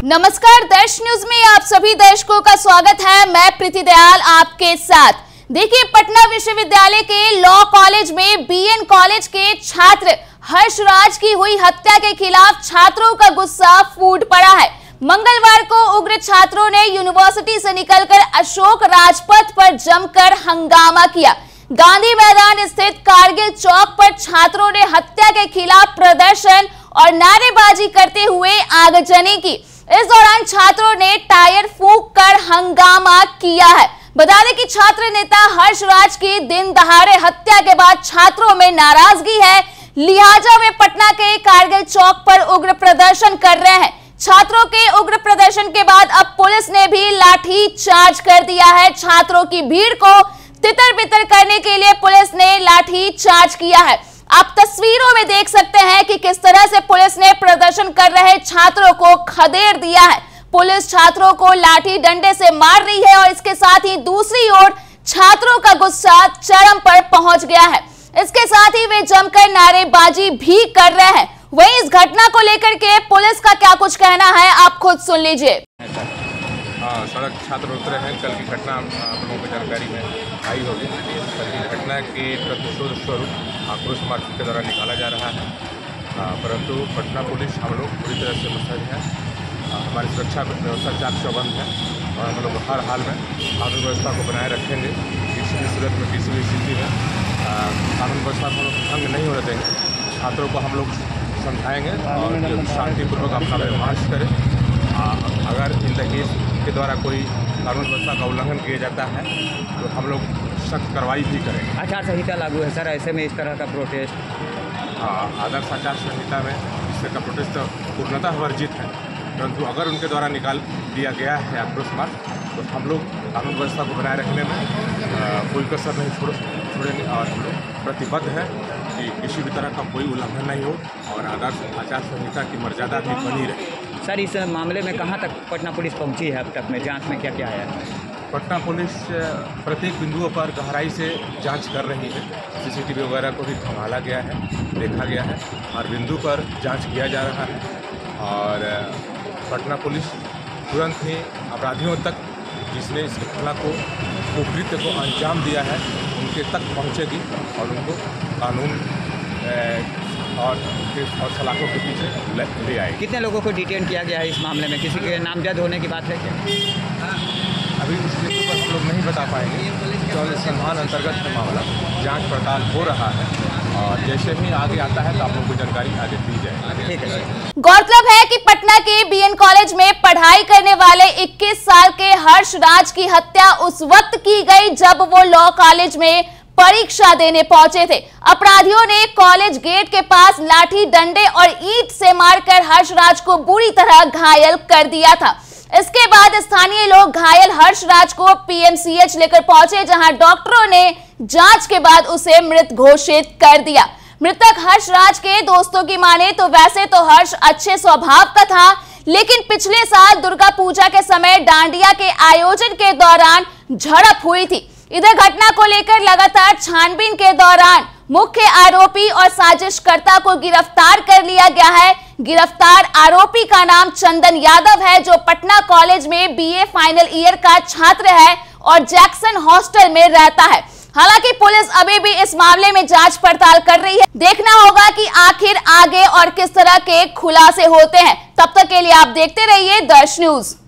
नमस्कार, दर्श न्यूज में आप सभी दर्शकों का स्वागत है। मैं प्रीति दयाल आपके साथ। देखिए, पटना विश्वविद्यालय के लॉ कॉलेज में बीएन कॉलेज के छात्र हर्षराज की हुई हत्या के खिलाफ छात्रों का गुस्सा फूट पड़ा है। मंगलवार को उग्र छात्रों ने यूनिवर्सिटी से निकलकर अशोक राजपथ पर जमकर हंगामा किया। गांधी मैदान स्थित कारगिल चौक पर छात्रों ने हत्या के खिलाफ प्रदर्शन और नारेबाजी करते हुए आगजनी की। इस दौरान छात्रों ने टायर फूंक कर हंगामा किया है। बता दें कि छात्र नेता हर्षराज की दिन दहाड़े हत्या के बाद छात्रों में नाराजगी है, लिहाजा वे पटना के कारगिल चौक पर उग्र प्रदर्शन कर रहे हैं। छात्रों के उग्र प्रदर्शन के बाद अब पुलिस ने भी लाठी चार्ज कर दिया है। छात्रों की भीड़ को तितर बितर करने के लिए पुलिस ने लाठी चार्ज किया है। आप तस्वीरों में देख सकते हैं कि किस तरह से पुलिस ने प्रदर्शन कर रहे छात्रों को खदेड़ दिया है। पुलिस छात्रों को लाठी डंडे से मार रही है और इसके साथ ही दूसरी ओर छात्रों का गुस्सा चरम पर पहुंच गया है। इसके साथ ही वे जमकर नारेबाजी भी कर रहे हैं। वहीं इस घटना को लेकर के पुलिस का क्या कुछ कहना है, आप खुद सुन लीजिए। सड़क छात्र उतरे हैं। कल की घटना आप लोगों को जानकारी में आई होगी। कल की घटना के प्रतिशोध स्वरूप आक्रोश मार्च के द्वारा निकाला जा रहा है, परंतु पटना पुलिस हम लोग पूरी तरह से मुस्तैद है। हमारी सुरक्षा व्यवस्था चाक चौबंद है और हम लोग हर हाल में कानून व्यवस्था को बनाए रखेंगे। किसी भी सूरत में, किसी भी स्थिति में कानून व्यवस्था को भंग नहीं होने देंगे। छात्रों को हम लोग समझाएंगे और शांतिपूर्वक अपना व्यवहार करें। अगर इन दहेज के द्वारा कोई कानून व्यवस्था का उल्लंघन किया जाता है तो हम लोग सख्त कार्रवाई भी करेंगे। आचार संहिता लागू है सर, ऐसे में इस तरह का प्रोटेस्ट? आदर्श आचार संहिता में इस तरह का प्रोटेस्ट पूर्णतः वर्जित है, परंतु अगर उनके द्वारा निकाल दिया गया है आक्रोश मार्च तो हम लोग कानून व्यवस्था को बनाए रखने में कोई कसर नहीं छोड़ेंगे और हम लोग प्रतिबद्ध है कि किसी भी तरह का कोई उल्लंघन नहीं हो और आदर्श आचार संहिता की मर्यादा भी बनी रहे। सर, इस मामले में कहाँ तक पटना पुलिस पहुंची है अब तक में? जांच में क्या क्या आया है? पटना पुलिस प्रत्येक बिंदुओं पर गहराई से जांच कर रही है। सीसीटीवी वगैरह को भी खंगाला गया है, देखा गया है, हर बिंदु पर जांच किया जा रहा है और पटना पुलिस तुरंत ही अपराधियों तक जिसने इस घटना को कुकृत्य को अंजाम दिया है उनके तक पहुंचेगी और उनको कानून और सलाखों के पीछे ले आएगी। कितने लोगों को डिटेन किया गया है इस मामले में? किसी के नामजद होने की बात है क्या? अभी इस बिंदु पर हम लोग नहीं बता पाएंगे। तो अनुसंधान अंतर्गत है मामला, जांच पड़ताल हो रहा है और जैसे ही आगे आता है तो आप लोगों को जानकारी आगे दी जाएगी। ठीक है। गौरतलब है कि पटना के बीएन कॉलेज में पढ़ाई करने वाले 21 साल के हर्षराज की हत्या उस वक्त की गई जब वो लॉ कॉलेज में परीक्षा देने पहुंचे थे। अपराधियों ने कॉलेज गेट के पास लाठी डंडे और ईंट से मारकर हर्षराज को बुरी तरह घायल कर दिया था। इसके बाद स्थानीय लोग घायल हर्षराज को पीएमसीएच लेकर पहुंचे, जहां डॉक्टरों ने जांच के बाद उसे मृत घोषित कर दिया। मृतक हर्षराज के दोस्तों की माने तो वैसे तो हर्ष अच्छे स्वभाव का था, लेकिन पिछले साल दुर्गा पूजा के समय डांडिया के आयोजन के दौरान झड़प हुई थी। इधर घटना को लेकर लगातार छानबीन के दौरान मुख्य आरोपी और साजिशकर्ता को गिरफ्तार कर लिया गया है। गिरफ्तार आरोपी का नाम चंदन यादव है, जो पटना कॉलेज में बीए फाइनल ईयर का छात्र है और जैक्सन हॉस्टल में रहता है। हालांकि पुलिस अभी भी इस मामले में जांच पड़ताल कर रही है। देखना होगा कि आखिर आगे और किस तरह के खुलासे होते हैं। तब तक के लिए आप देखते रहिए दर्श न्यूज।